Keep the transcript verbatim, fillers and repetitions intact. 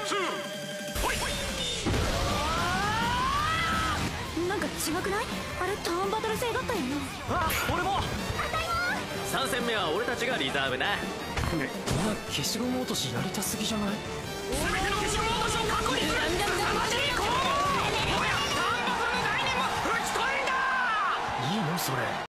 なんか違くない？あれターンバトル制だったよな。 あ、俺も。 あたいも。 さん戦目は俺たちがリザーブだ。お前消しゴム落としやりたすぎじゃない？全ての消しゴム落としを確認する。